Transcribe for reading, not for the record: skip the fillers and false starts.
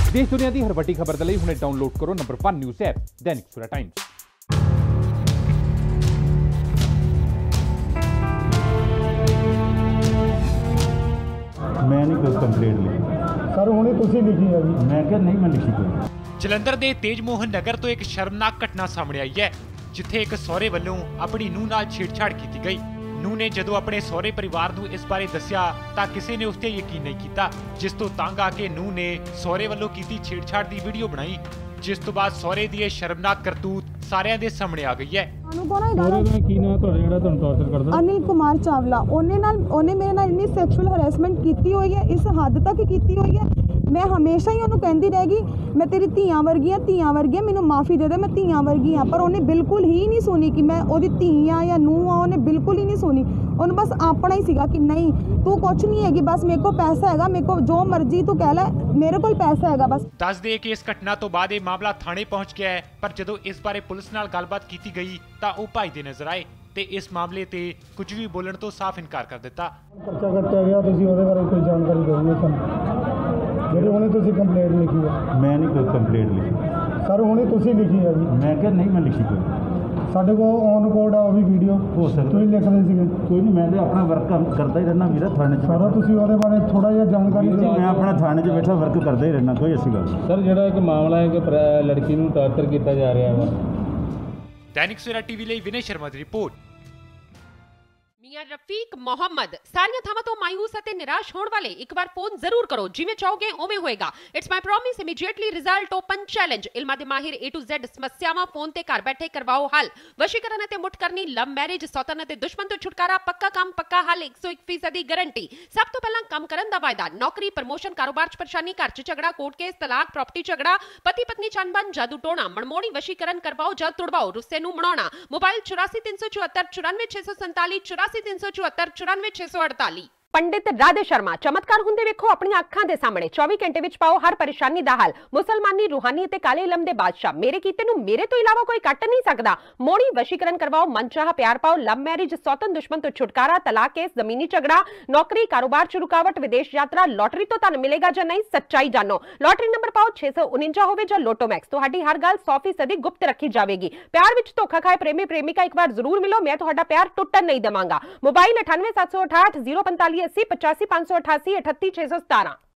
देश दुनिया की हर वड्डी खबर के लिए हुणे डाउनलोड करो number 1 news app Dainik Savera times. मैं नहीं कोई कंप्लेंट लिखी सर हुणे तुसीं लिखी है जी। मैं क्या नहीं मैं लिखी कोई। ਜਲੰਧਰ ਦੇ ਤੇਜਮੋਹਨ ਨਗਰ ਤੋਂ ਇੱਕ ਸ਼ਰਮਨਾਕ ਘਟਨਾ ਸਾਹਮਣੇ ਆਈ ਹੈ, ਜਿੱਥੇ ਇੱਕ ਸਹੁਰੇ ਵੱਲੋਂ ਆਪਣੀ ਨੂੰਹ ਨਾਲ ਛੇੜਛਾੜ ਕੀਤੀ ਗਈ। ਨੂੰਹ ਨੇ ਜਦੋਂ ਆਪਣੇ ਸਹੁਰੇ ਪਰਿਵਾਰ ਨੂੰ ਇਸ ਬਾਰੇ ਦੱਸਿਆ ਤਾਂ ਕਿਸੇ ਨੇ ਉਸ ਤੇ ਯਕੀਨ ਨਹੀਂ ਕੀਤਾ, ਜਿਸ ਤੋਂ ਤੰਗ ਆ ਕੇ ਨੂੰਹ ਨੇ ਸਹੁਰੇ ਵੱਲੋਂ ਕੀਤੀ ਛੇੜਛਾੜ ਦੀ ਵੀਡੀਓ ਬਣਾਈ, ਜਿਸ ਤੋਂ ਬਾਅਦ ਸਹੁਰੇ ਦੀ ਇਹ ਸ਼ਰਮਨਾਕ ਕਰਤੂਤ ਸਾਰਿਆਂ ਦੇ ਸਾਹਮਣੇ ਆ ਗਈ ਹੈ। अनिल कुमार चावला ਉਹਨੇ ਮੇਰੇ ਨਾਲ ਇੰਨੀ ਸੈਕਸ਼ੂਅਲ ਹਰੈਸਮੈਂਟ ਕੀਤੀ ਹੋਈ ਹੈ, ਇਸ ਹੱਦ ਤੱਕ ਕੀਤੀ ਹੋਈ ਹੈ। ਮੈਂ ਹਮੇਸ਼ਾ ਹੀ ਉਹਨੂੰ ਕਹਿੰਦੀ ਰਹੇਗੀ ਮੈਂ ਤੇਰੀ ਧੀਆਂ ਵਰਗੀ ਆ, ਮੈਨੂੰ ਮਾਫੀ ਦੇ ਦੇ, ਮੈਂ ਧੀਆਂ ਵਰਗੀ ਆ। ਪਰ ਉਹਨੇ ਬਿਲਕੁਲ ਹੀ ਨਹੀਂ ਸੁਣੀ ਕਿ ਮੈਂ ਉਹਦੀ ਧੀ ਆ ਜਾਂ ਨੂੰਹ ਆ। ਉਹਨੇ ਬਿਲਕੁਲ ਹੀ ਨਹੀਂ ਸੁਣੀ। ਉਹਨੂੰ ਬਸ ਆਪਣਾ ਹੀ ਸੀਗਾ ਕਿ ਨਹੀਂ ਤੂੰ ਕੁਛ ਨਹੀਂ ਹੈਗੀ, ਬਸ ਮੇਰੇ ਕੋਲ ਪੈਸਾ ਹੈਗਾ, ਮੇਰੇ ਕੋਲ ਜੋ ਮਰਜ਼ੀ ਤੂੰ ਕਹਿ ਲੈ, ਮੇਰੇ ਕੋਲ ਪੈਸਾ ਹੈਗਾ ਬਸ। ਦੱਸ ਦੇ ਕਿ ਇਸ ਘਟਨਾ ਤੋਂ ਬਾਅਦ ਇਹ ਮਾਮਲਾ ਥਾਣੇ ਪਹੁੰਚ ਗਿਆ ਹੈ, ਪਰ ਜਦੋਂ ਇਸ ਬਾਰੇ ਪੁਲਿਸ ਨਾਲ ਗੱਲਬਾਤ ਕੀਤੀ ਗਈ ਤਾਂ ਉਹ ਭੱਜਦੇ ਨਜ਼ਰ ਆਏ ਤੇ ਇਸ ਮਾਮਲੇ ਤੇ ਕੁਝ ਵੀ ਬੋਲਣ ਤੋਂ ਸਾਫ਼ ਇਨਕਾਰ ਕਰ ਦਿੱਤਾ। ਪਰਚਾ ਕੱਟਿਆ ਗਿਆ, ਤੁਸੀਂ ਉਹਦੇ ਬਾਰੇ ਕੋਈ ਜਾਣਕਾਰੀ ਦਿਓਗੇ ਸਾਨੂੰ? ਜਿਹੜੇ ਹੁਣੇ ਤੁਸੀਂ ਕੰਪਲੇਂਟ ਲਿਖੀ ਹੈ। मैं नहीं कोई कंप्लेंट लिखी ਸਰ ਹੁਣੇ ਤੁਸੀਂ ਲਿਖੀ ਹੈ ਜੀ। मैं क्या नहीं मैं लिखी कोई। ਸਾਡੇ ਕੋਲ ਔਨ ਰਿਕਾਰਡ ਆ ਉਹ ਵੀ ਵੀਡੀਓ। ਹੋ ਸਕਦਾ ਤੁਸੀਂ ਲਿਖਦੇ ਸੀਗੇ। कोई नहीं, मैं तो अपना वर्क करता ही रहना वीरा थाने च। ਸਾਰਾ ਤੁਸੀਂ ਉਹਦੇ ਬਾਰੇ ਥੋੜਾ ਜਿਹਾ ਜਾਣਕਾਰੀ ਦਿਓ। मैं अपना थाने च बैठा वर्क करता ही रहना, कोई ऐसी गल। सर ਜਿਹੜਾ ਇੱਕ ਮਾਮਲਾ ਹੈ ਕਿ ਲੜਕੀ ਨੂੰ ਟਾਰਚਰ ਕੀਤਾ ਜਾ ਰਿਹਾ ਹੈ। दैनिक सवेरा टीवी ਲਈ ਵਿਨੇ ਸ਼ਰਮਾ ਦੀ ਰਿਪੋर्ट। मियां रफीक मोहम्मद सारियां थावां तो मायूस अते निराश होने वाले एक बार फोन जरूर करो, जिवें चाहोगे उवें होएगा। It's my promise, immediately result open challenge. इल्मा दे माहिर A to Z समस्यावां फोन ते घर बैठे करवाओ हल। वशीकरण अते मुठ करनी, लव मैरिज, सौतन अते दुश्मन तो छुटकारा, पक्का काम पक्का हल, 101% गारंटी। सब तो पहला काम करन दा वायदा, नौकरी प्रमोशन, कारोबार च परेशानी, घर च झगड़ा, कोर्ट केस, तलाक, प्रॉपर्टी झगड़ा, पति पत्नी चनबन, जादू टोना, मनमोड़ी वशीकरण करवाओ या तुड़वाओ, रुस्से नूं मनाउणा। मोबाइल 84 374 94 647 94 पंडित राधे शर्मा चमत्कार हुंदे वेखो अपनी अखां दे सामने। 24 घंटे विच पाओ हर परेशानी दा हल। मुसलमानी, रूहानी ते काले इलम दे बादशाह, मेरे कीते नूं मेरे तो इलावा कोई कट नहीं सकदा। मोड़ी वशीकरण करवाओ, मनचाहा प्यार पाओ, लव मैरिज, सौतन दुश्मन तो छुटकारा, तलाक केस, जमीनी झगड़ा, नौकरी, कारोबार च रुकावट, विदेश यात्रा, लॉटरी तो तन मिलेगा जां नहीं, सच्चाई जानो। लॉटरी नंबर पाओ 649 होवे जां लोटो मैक्स, तुहाडी हर गल 100% गुप्त रखी जावेगी। प्यार विच धोखा खाए प्रेमी प्रेमिका एक बार जरूर मिलो, मैं तुहाडा प्यार टुटन नहीं देवांगा। मोबाइल 98 768 045 80 85 588 38 617।